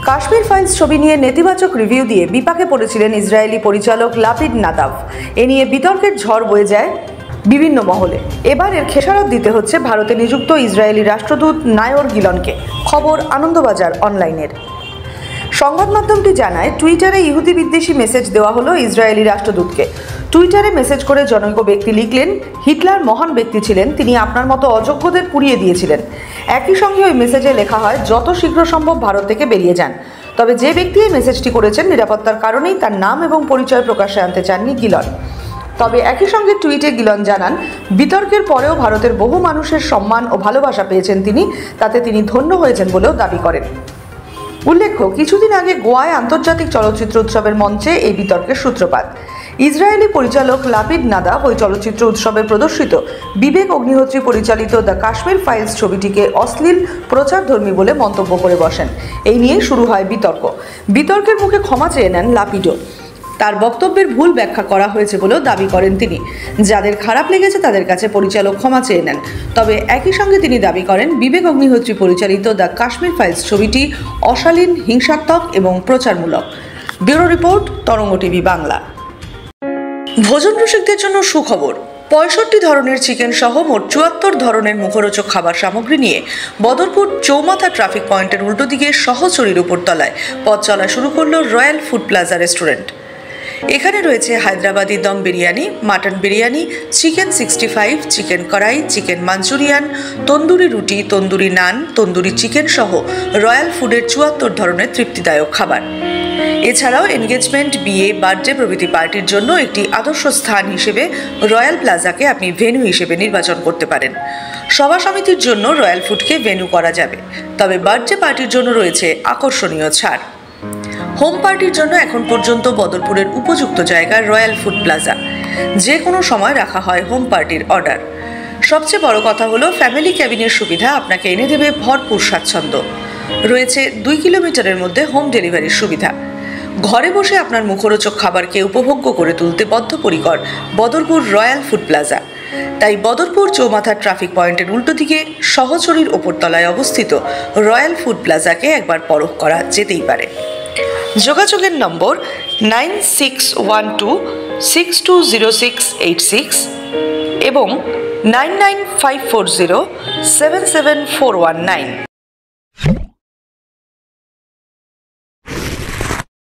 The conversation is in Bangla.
কাশ্মীর ফাইলস ছবি নিয়ে নেতিবাচক রিভিউ দিয়ে বিপাকে পড়েছিলেন ইসরায়েলি পরিচালক লাপিড নাদাভ। এ নিয়ে বিতর্কের ঝড় বয়ে যায় বিভিন্ন মহলে। এবার এর খেসারত দিতে হচ্ছে ভারতে নিযুক্ত ইসরায়েলি রাষ্ট্রদূত নায়র গিলনকে। খবর আনন্দবাজার অনলাইনের। সংবাদ মাধ্যমটি জানায়, টুইটারে ইহুদি বিদ্বেষী মেসেজ দেওয়া হলো ইসরায়েলি রাষ্ট্রদূতকে। টুইটারে মেসেজ করে জনৈক ব্যক্তি লিখলেন, হিটলার মহান ব্যক্তি ছিলেন, তিনি আপনার মতো অযোগ্যদের পুড়িয়ে দিয়েছিলেন। একই সঙ্গে ওই মেসেজে লেখা হয়, যত শীঘ্র সম্ভব ভারত থেকে বেরিয়ে যান। তবে যে ব্যক্তি এই মেসেজটি করেছেন নিরাপত্তার কারণেই তার নাম এবং পরিচয় প্রকাশ্যে আনতে চাননি গিলন। তবে একই সঙ্গে টুইটে গিলন জানান, বিতর্কের পরেও ভারতের বহু মানুষের সম্মান ও ভালোবাসা পেয়েছেন তিনি, তাতে তিনি ধন্য হয়েছেন বলেও দাবি করেন। উল্লেখ্য, কিছুদিন আগে গোয়ায় আন্তর্জাতিক চলচ্চিত্র উৎসবের মঞ্চে এই বিতর্কের সূত্রপাত। ইসরায়েলি পরিচালক লাপিড নাদাভ ওই চলচ্চিত্র উৎসবে প্রদর্শিত বিবেক অগ্নিহোত্রী পরিচালিত দ্য কাশ্মীর ফাইলস ছবিটিকে অশ্লীল প্রচারধর্মী বলে মন্তব্য করে বসেন। এই নিয়ে শুরু হয় বিতর্ক। বিতর্কের মুখে ক্ষমা চেয়ে নেন লাপিডও। তার বক্তব্যের ভুল ব্যাখ্যা করা হয়েছে বলেও দাবি করেন তিনি। যাদের খারাপ লেগেছে তাদের কাছে পরিচালক ক্ষমা চেয়ে নেন। তবে একই সঙ্গে তিনি দাবি করেন, বিবেক অগ্নিহোত্রী পরিচালিত দ্য কাশ্মীর ফাইলস ছবিটি অশালীন, হিংসাত্মক এবং প্রচারমূলক। ব্যুরো রিপোর্ট, তরঙ্গ টিভি বাংলা। ভোজন রসিকদের জন্য সুখবর। 65 ধরনের চিকেন সহ মোট 74 ধরনের মুখরোচক খাবার সামগ্রী নিয়ে বদরপুর চৌমাথা ট্রাফিক পয়েন্টের উল্টো দিকে সহচরীর উপরতলায় পথ চলা শুরু করল রয়্যাল ফুড প্লাজা রেস্টুরেন্ট। এখানে রয়েছে Hyderabadi dum biryani, mutton biryani, chicken 65, chicken kadai, chicken manchurian, tandoori রুটি, তন্দুরি নান, তন্দুরি চিকেন সহ রয়্যাল ফুডের 74 ধরনের তৃপ্তিদায়ক খাবার। এছাড়াও এনগেজমেন্ট, বিয়ে, বার্থডে প্রভৃতি পার্টির জন্য একটি আদর্শ স্থান হিসেবে রয়্যাল প্লাজাকে আপনি ভেন্যু হিসেবে নির্বাচন করতে পারেন। সভা সমিতির জন্য রয়্যাল ফুডকে ভেন্যু করা যাবে, তবে বার্থডে পার্টির জন্য রয়েছে আকর্ষণীয় ছাড়। হোম পার্টির জন্য এখন পর্যন্ত বদরপুরের উপযুক্ত জায়গা রয়্যাল ফুড প্লাজা। যে কোনো সময় রাখা হয় হোম পার্টির অর্ডার। সবচেয়ে বড় কথা হলো, ফ্যামিলি ক্যাবিনের সুবিধা আপনাকে এনে দেবে ভরপুর স্বাচ্ছন্দ্য। রয়েছে 2 কিলোমিটারের মধ্যে হোম ডেলিভারির সুবিধা। ঘরে বসে আপনার মুখরোচক খাবারকে উপভোগ্য করে তুলতে বদ্ধপরিকর বদরপুর রয়্যাল ফুড প্লাজা। তাই বদরপুর চৌমাথা ট্রাফিক পয়েন্টের উল্টো দিকে সহচরীর ওপরতলায় অবস্থিত রয়্যাল ফুড প্লাজাকে একবার পরখ করা যেতেই পারে। যোগাযোগের নম্বর 9612620686 এবং 99540774119।